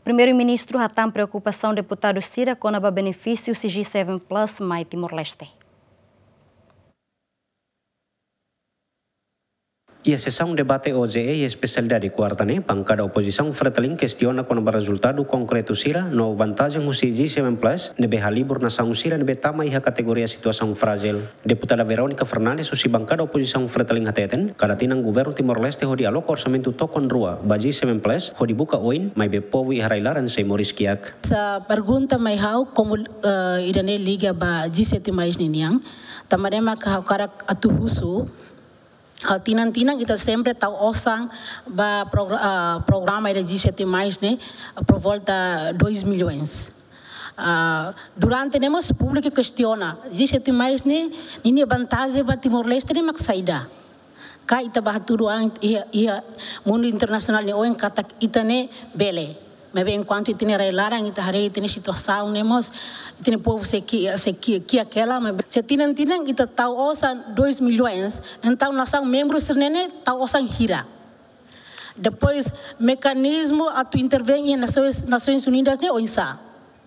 Primeiro-ministro hatam preocupação deputado Cira com a benefício CG7 Plus mais Timor-Leste. E a sessão debate OJE e especialidade quarta-ne, bancada oposição Fretilin questiona quando o resultado concreto Cira no vantagem o CG7 Plus nebe halibur nação Cira nebe tama iha categoria situação frágil. Deputada Verônica Fernandes usi bancada oposição Fretilin hateten kadatinang governo Timor-Leste hodi alok orçamento tokon rua baji 7 Plus hodi buka oin mai be povo e harailaran sei Moris Kiak. Sa pergunta mai hau como irane liga ba G7 mais niniang tamadema ka karak atuhusu. Tinang-tinang kita sempre tahu osang ba programa da G7 mais né por volta 2 milhões. Durante nemos público questiona G7 mais né ini vantagem ba Timor-Leste ne mak saida. Ka ita bah turuan ia mundo internasional ne oen kata ita ne bele. Mas enquanto itene larang ita hari itene situação nemos itene povo se aquela mas se tinang ita tahu osan 2 milhões então nação membros nene tahu osan hira depois mecanismo atu intervém nas Nações Unidas ne oinsa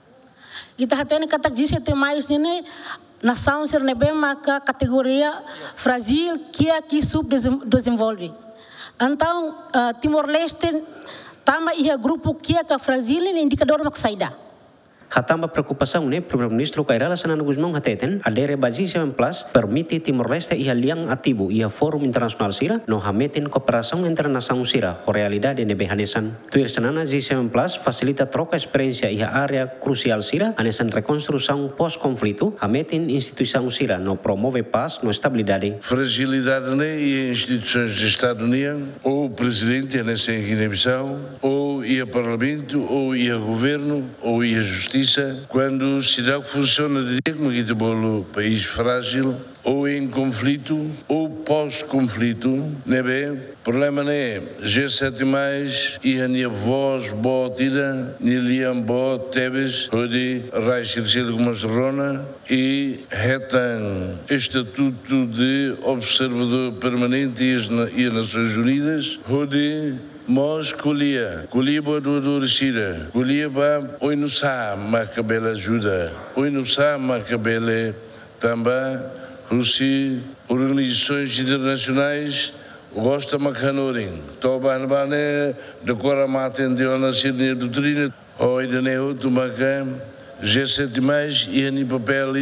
ita hatene kata G7 mais nene nação ser nebe maka categoria frágil que aqui subdesenvolve então Timor-Leste tama ia grupo que é frágil e indicador mak saida. Hatamba preocupação ne primeiro-ministro Kairala Sanana Guzmão hateten adere baji 7 Plus permite Timor-Leste ia liang ativo ia forum internasional Cira no hametin cooperação entre nação Cira ho realidade nebe hanesan. Tuir Sanana G7 Plus facilita troca experiência ia área crucial Cira hanesan reconstrução pós-conflito hametin instituição Cira no promove paz no estabilidade. Fragilidade ne e instituições de Estado-União ou presidente nessa Guiné-Bissau ou ia parlamento ou ia governo ou ia justiça quando se dá que funciona direito como aqui bolo país frágil ou em conflito ou pós-conflito, né bem? Problema não é G7 mais e a minha voz boa tira, niliam boa tebes, onde raio de alguma rona e retan estatuto de observador permanente e as Nações Unidas, onde Mos kuliah buat dua Cira, kuliah ba oinusa makabela ajuda, oinusa makabela também Rússia, organizações internacionais gosta makanoring, toban bane decora maten de ona sirne doutrina, hoje ne outro makam G7 mais e ani papel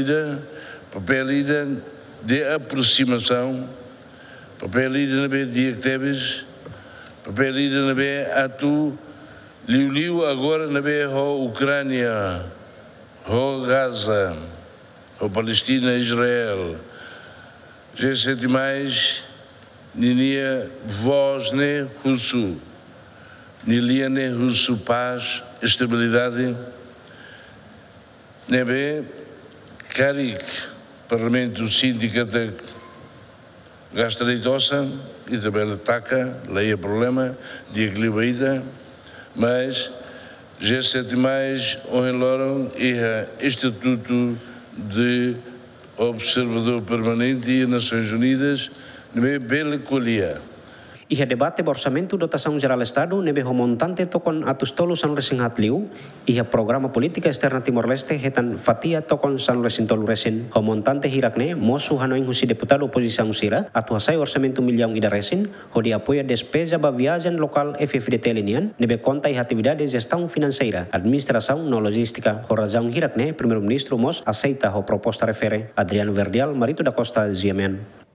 lida de aproximação, papel lida na de actebes papelida na be atu liu agora na be ho Ucrânia, ho Gaza, ho Palestina, Israel. G7 mais ninia voz ne russo, nilia ne russo paz, estabilidade. Ne be carik parlamento sindicato gastritosa e também ataca, leia problema de equilíbrio, mas G7 mais onloram e Instituto de Observador Permanente e Nações Unidas nebe bela colia. Iha debate orçamento dotação geral Estado nebe montante tokon atus tolu San Resin hatliu, iha programa política externa Timor-Leste hetan fatia tokon San Resin tolu resin, montante hirakne mosu hanoing husi deputado oposição Cira, atu hasai orçamento milhão ida resin, hodi apoia despesa ba viagem local FFDT linian, nebe conta iha atividade de gestão financeira, administração no logística, ho razão hirakne primeiro-ministro mos aceita ho proposta refere. Adriano Verdial, Marito da Costa, Ziamen.